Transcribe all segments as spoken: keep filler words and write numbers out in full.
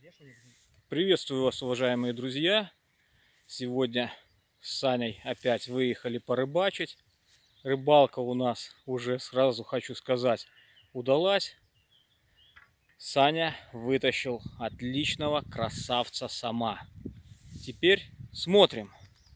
Приветствую вас, уважаемые друзья! Сегодня с Саней опять выехали порыбачить. Рыбалка у нас уже, сразу хочу сказать, удалась. Саня вытащил отличного красавца сама. Теперь смотрим.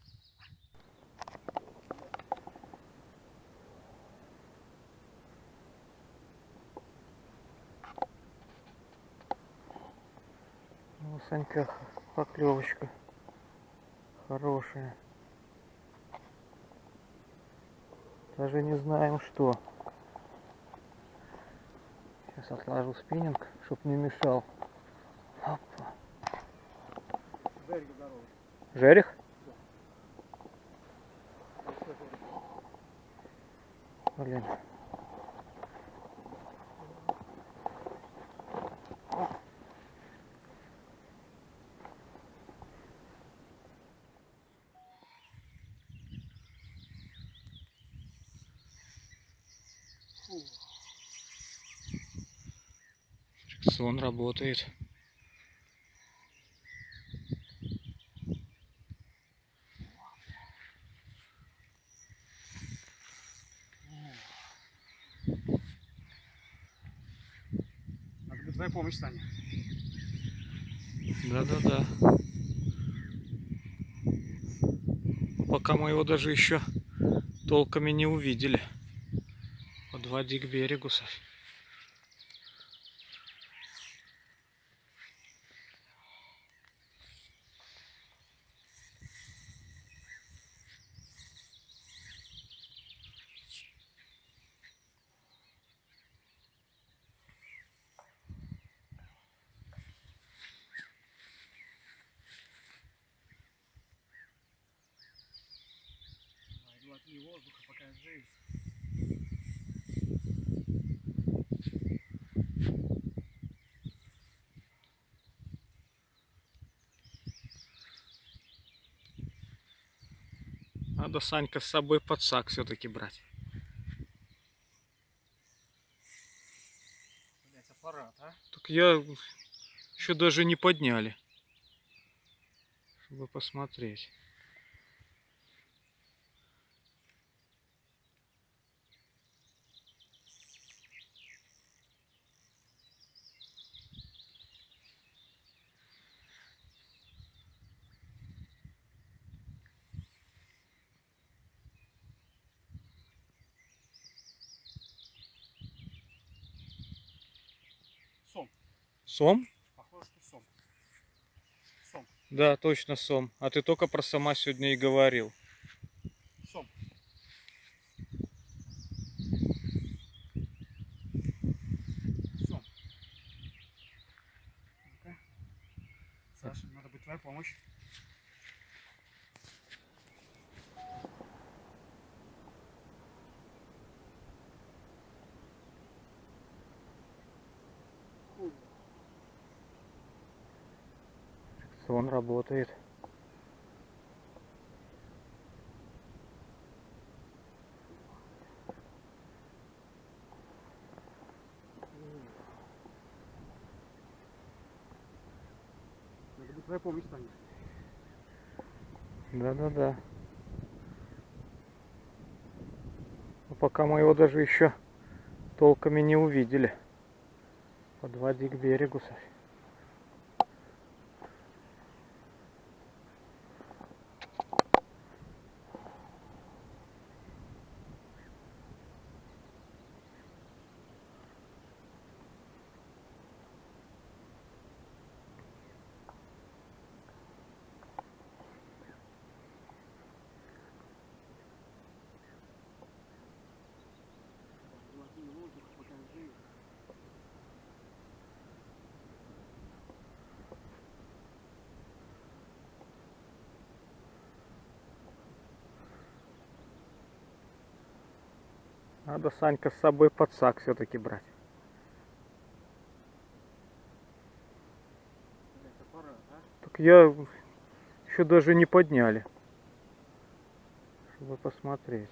Ну, Санька, поклевочка хорошая. Даже не знаем что. Сейчас отложу спиннинг, чтоб не мешал. Опа. Жерех здоровый. Жерех? Да. Блин. Сон работает. Надо твоя помощь, Саня. Да-да-да. Пока мы его даже еще толками не увидели. Подводи к берегу, Саш. Глотни воздуха, пока жизнь. Надо, Санька, с собой подсак все-таки брать. Блять, аппарат, а? Так я еще даже не подняли, чтобы посмотреть. Сом. Сом? Похоже, что сом. Сом. Да, точно сом. А ты только про сома сегодня и говорил. Сом. Сом. Ну-ка. Саша, надо быть твоя помощь. Сон работает. Надо быть твоя помощь, Саня. Да-да-да. Но пока мы его даже еще толками не увидели. Подводи к берегу, Саш. Глотни воздуха, пока жизнь. Надо, Санька, с собой подсак все-таки брать. Блять, аппарат, а? Так я еще даже не подняли, чтобы посмотреть.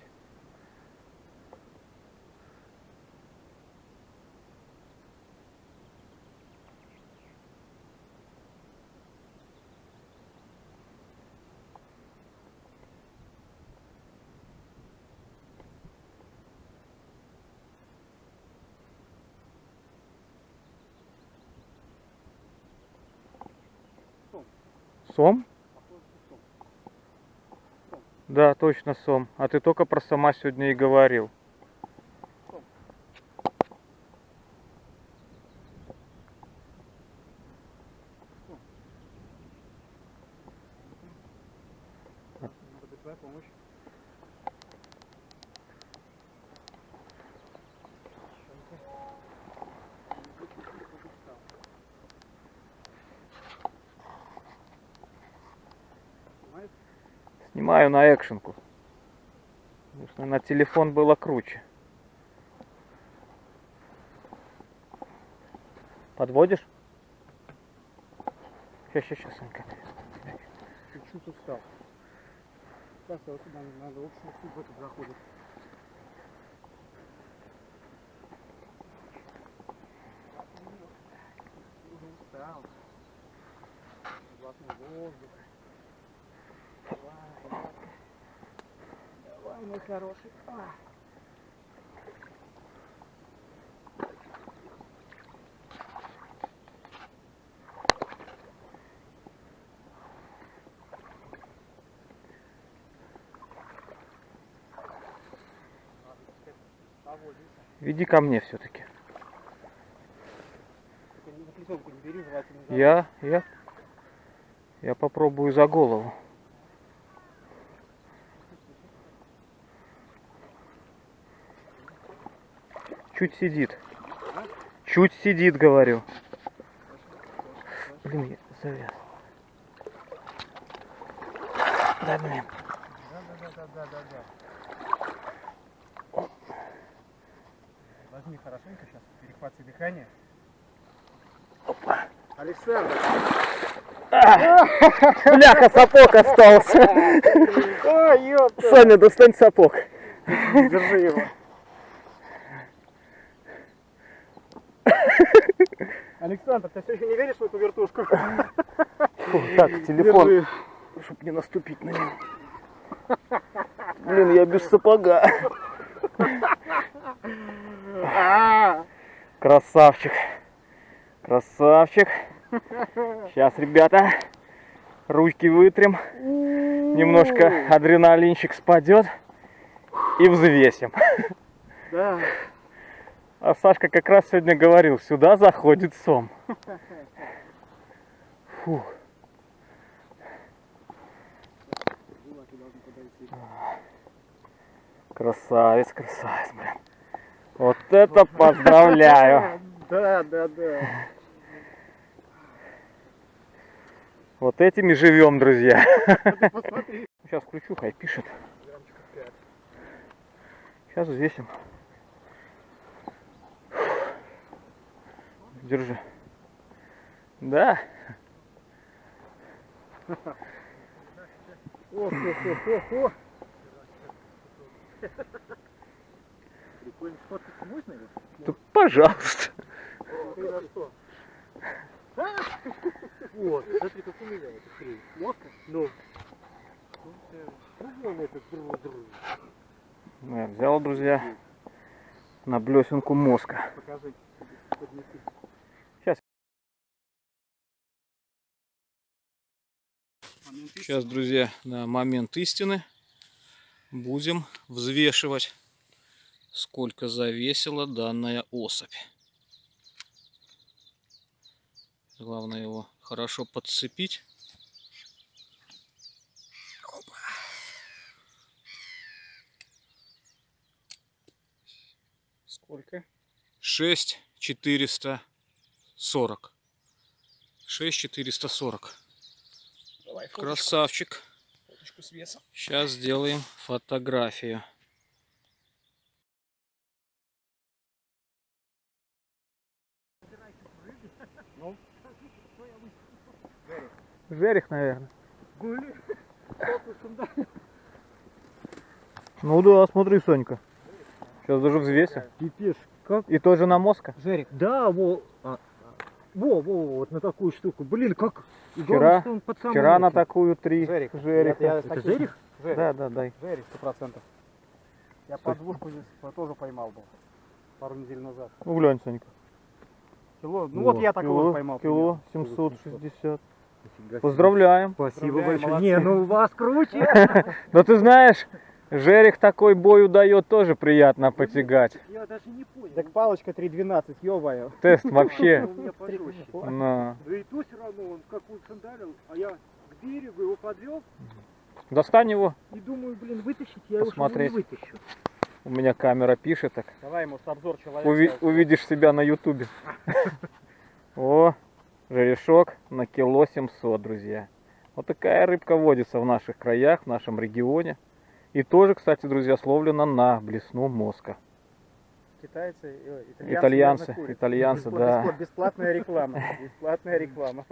Сом? Похоже, что сом. Да, точно сом. А ты только про сома сегодня и говорил. Сом. Сом. Надо быть твоя помощь. Снимает? Снимаю на экшенку. Потому что на телефон было круче. Подводишь? Сейчас, сейчас, сейчас, Санька. Чуть-чуть устал. Сейчас вот сюда надо общую суть в этот заходит. Уже устал. Глотнул воздух. Давай, давай. Давай, мой хороший. А. Веди ко мне все-таки. Только не заплетенку не бери, желательно. за- Я, я, я попробую за голову. Чуть сидит. Чуть сидит, говорю. Блин, я завяз. Да, блин. Да, да, да, да, да, да. Возьми хорошенько сейчас, перехватывай дыхание. Опа. Александр! Бляха, сапог остался. Ой, ёпта! Саня, достань сапог. Держи его. Александр, ты все еще не веришь в эту вертушку? Фу, так, телефон. Держи. Чтоб не наступить на него. Блин, я без сапога. А, Красавчик. Красавчик. Сейчас, ребята, ручки вытрем. Немножко адреналинчик спадет. И взвесим. Да. А Сашка как раз сегодня говорил, сюда заходит сом. Фу. Красавец, красавец, блин. Вот это поздравляю. Да, да, да. Вот этими живем, друзья. Ты посмотри. Сейчас включу, хай пишет. Граммчиков пять. Сейчас взвесим. Держи. Да. Ох, ох, ох, ох, ох. Прикольно, сфоткать можно его? Да, пожалуйста. Смотри на что. Вот, смотри, как у меня эта хрень. Мозга? Ну. Ну, вон этот друг-друг. Я взял, друзья, на блесенку мозга. Покажи. Поднеси. Сейчас. Момент истины. Сейчас, друзья, на момент истины будем взвешивать, сколько завесила данная особь. Главное его хорошо подцепить. Опа. Сколько? шесть четыреста сорок. шесть четыреста сорок. Давай, фоточку. Красавчик. Фоточку с весом. Сейчас сделаем фотографию. Ну, Жерех, наверное. гули. Ну да, смотри, Сонька. Сейчас даже взвесим. Пипец, как? И тоже на мозга. Жерик, да, во, а, во, во, вот на такую штуку. Блин, как? И Вчера- главное, что он под самым Вчера на этим. такую три Жерик. жереха. Я- я с Это таким- жерех? Жерик. Да, да, дай. Жерик, сто процентов. Я Стой. под двушку здесь тоже поймал был. Пару недель назад. Ну глянь, Сонька. Кило, ну О, вот я такого кило, поймал. Кило примерно. семьсот шестьдесят. Поздравляем. Спасибо большое. Не, ну у вас круче. Но ты знаешь, жерех такой бой удает, тоже приятно потягать. Я даже не понял. Так палочка три двенадцать, ёбаю. Тест вообще. У меня пожестче. На. Да и то все равно, он как он сандалил, а я к берегу его подвел. Достань его. И думаю, блин, вытащить, я его не вытащу. У меня камера пишет так. Давай ему с обзор человека. Уви увидишь себя на ютубе. О, жерешок на кило семьсот, друзья. Вот такая рыбка водится в наших краях, в нашем регионе. И тоже, кстати, друзья, словлена на блесну мозга. Китайцы, итальянцы, итальянцы, итальянцы, Бесплат, да. Бесплатная реклама. Бесплатная реклама.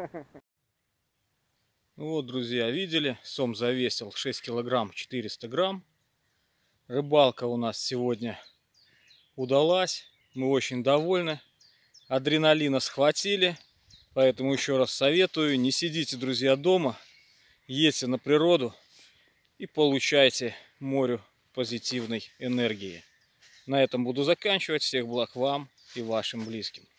Ну вот, друзья, видели, сом завесил шесть килограмм четыреста грамм. Рыбалка у нас сегодня удалась. Мы очень довольны. Адреналина схватили. Поэтому еще раз советую, не сидите, друзья, дома. Едьте на природу и получайте морю позитивной энергии. На этом буду заканчивать. Всех благ вам и вашим близким.